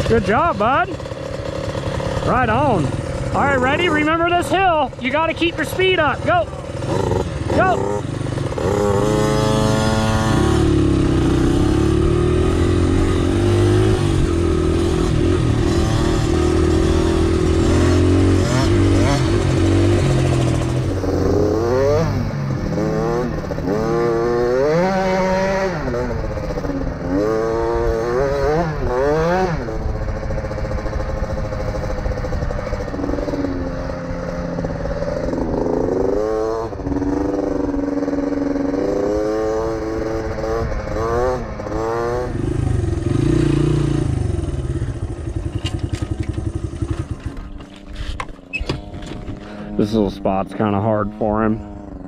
Good job, bud. Right on. All right, ready? Remember this hill. You got to keep your speed up. Go. Go. This little spot's kind of hard for him.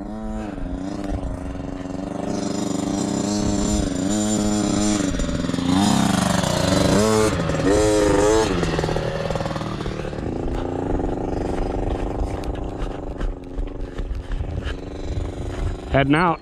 Heading out.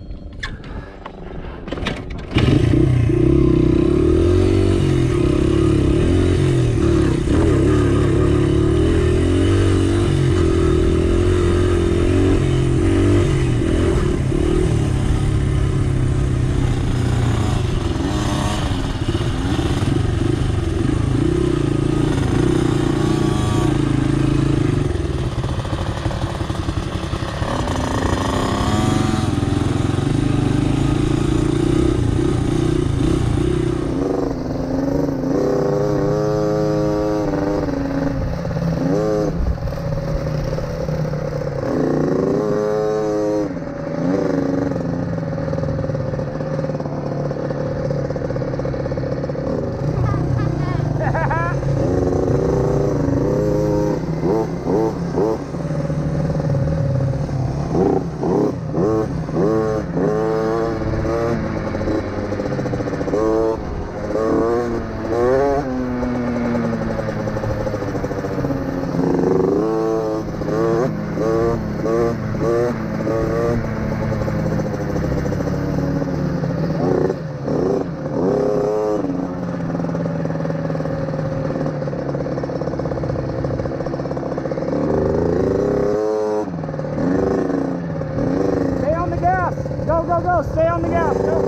Go, stay on the gas, go.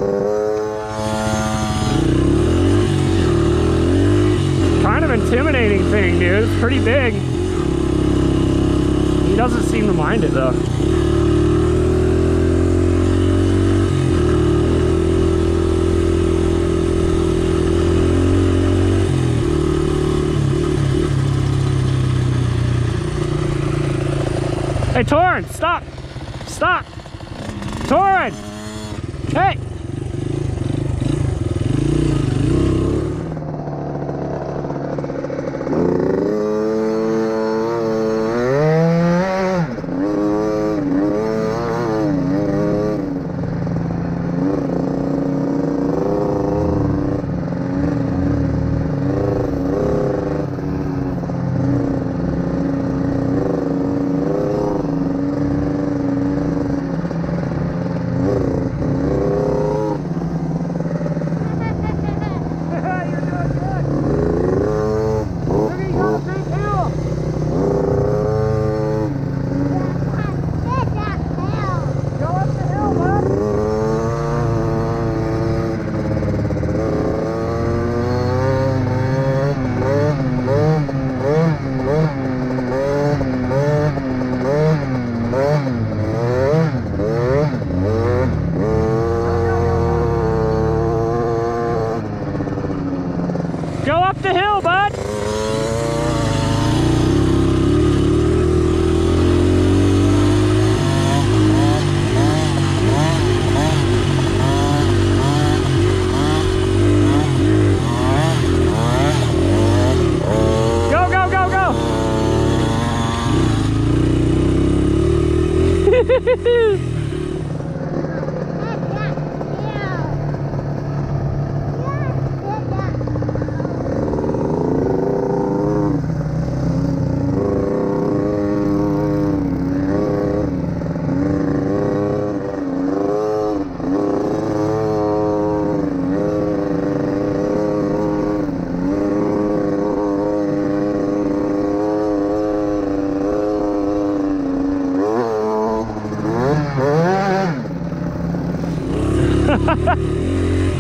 Kind of intimidating thing, dude. It's pretty big. He doesn't seem to mind it though. Hey, Torin, stop! Stop! Torin! Hey! Go up the hill, bud! Go, go, go, go!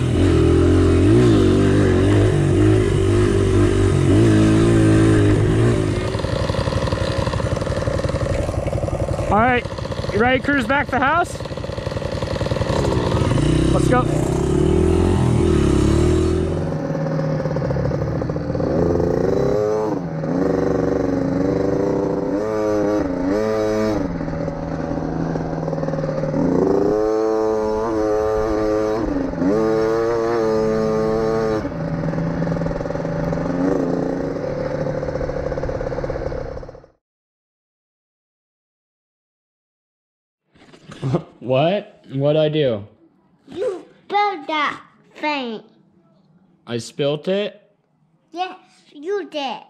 All right, you ready to cruise back to the house? Let's go. What? What'd I do? You built that thing. I spilt it? Yes, you did.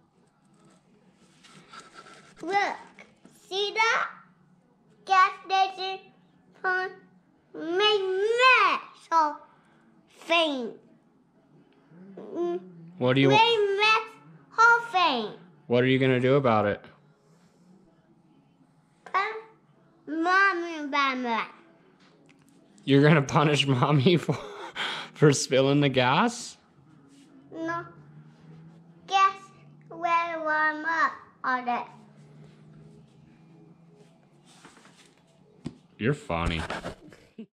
Look, see that? Gas station on metal thing. What do you want? Metal thing. What are you gonna do about it? Mommy, Mama. You're gonna punish mommy for spilling the gas? No. Gas will warm up on it. You're funny.